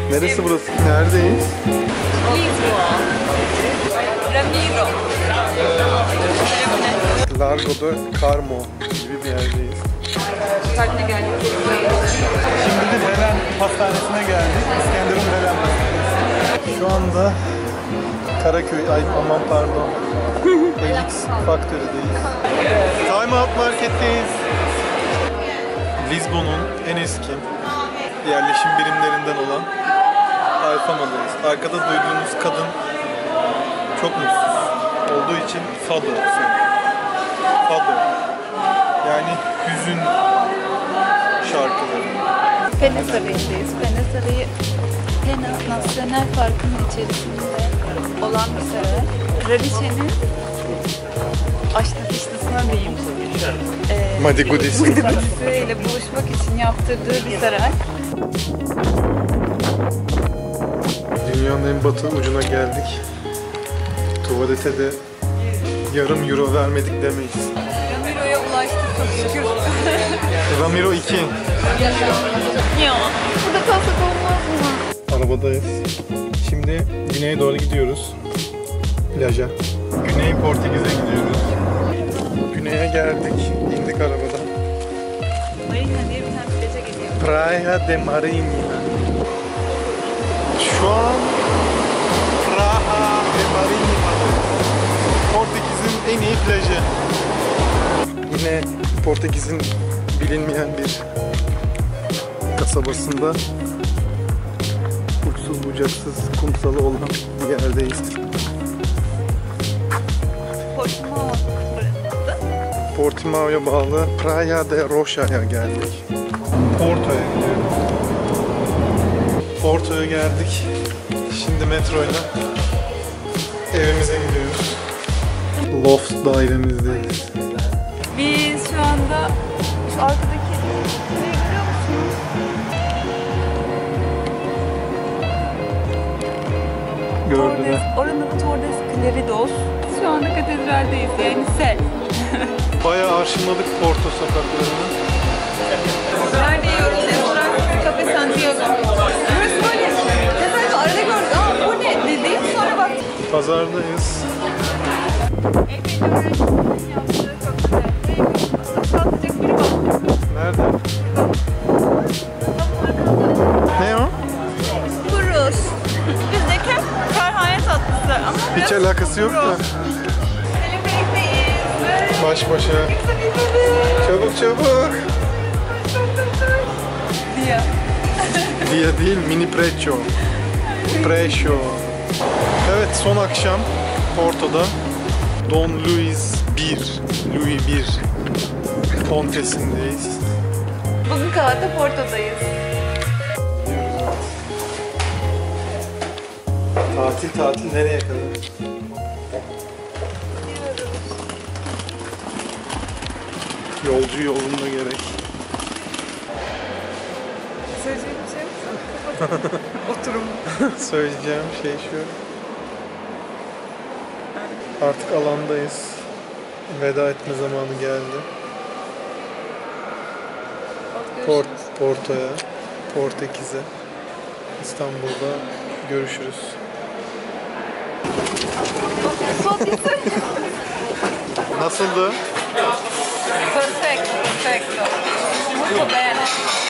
Neresi burası? Neredeyiz? Lisboa. Ramiro. Largo de Carmo gibi bir yerdeyiz. Partine geldik. Şimdi de Belen Pastanesi'ne geldik. İskenderun Belen Pastanesi. Şu anda Karaköy, aman pardon. Elix Factory'deyiz. Time Out Market'teyiz. Lizbon'un en eski yerleşim birimlerinden olan Alfama'dayız. Arkada duyduğunuz kadın çok mutsuz olduğu için fado söylüyor. Fado. Yani hüzün şarkıları. Pena Sarayı'ndayız. Pena Sarayı, Pena Nasyonel Parkı'nın içerisinde olan bir saray. Kraliçenin aşna piştasına diyeyim. Madigudis. Madigudisiyle buluşmak için yaptırdığı bir saray. Dünyanın en batı ucuna geldik. Tuvalete de yarım euro vermedik demeyiz. Ramiro'ya ulaştık çok şükür. Ramiro 2. Ya, burada kalsak olmaz mı? Arabadayız. Şimdi güneye doğru gidiyoruz. Plaja. Güney Portekiz'e gidiyoruz. Güney'e geldik. İndik arabadan. Marina diye bir tane plaja geliyor. Praia de Marinha. Şu an Praia de Marinha. Portekiz'in en iyi plajı. Yine Portekiz'in bilinmeyen bir kasabasında uçsuz bucaksız kumsalı olan bir yerdeyiz. Portimao burası. Portimao'ya bağlı Praia de Rocha'ya geldik. Porto'ya gidiyoruz. Porto'ya geldik. Şimdi metroyla evimize gidiyoruz. Loft dairemizdeyiz. Biz şu anda şu arkadaki kuleyi görüyor musunuz? Gördüler. Oranın adı Tordes Claridos. Şu anda katedraldeyiz yani sel. Bayağı arşınladık Porto sokaklarını. Nerede yiyoruz? Restoran Cafe Santiago. Burası böyle. Mesela arada gördük ama bu ne dedik sonra baktık. Pazardayız. Nerede? Ne o? Kuruz. Bizdeki kerhane tatlısı ama Hiç alakası yok da. Teleferikteyiz. Baş başa. Çabuk çabuk. Diye. Diye değil, mini precio. Precio. Evet, son akşam Porto'da Don Luis 1, Louis 1 Kontesi'ndeyiz. Bugün Galata Porto'dayız. Tatil nereye kadar? Yolcu yolunda gerek. Söyleyecek bir şey yok. Oturum. Söyleyeceğim şey şu. Artık alandayız. Veda etme zamanı geldi. Porto'ya, Portekiz'e, İstanbul'da görüşürüz. Nasıldı? Perfecto, perfecto. Muito bene.